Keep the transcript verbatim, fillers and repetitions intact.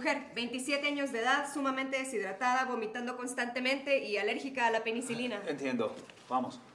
mujer, veintisiete años de edad, sumamente deshidratada, vomitando constantemente y alérgica a la penicilina. Entiendo. Vamos.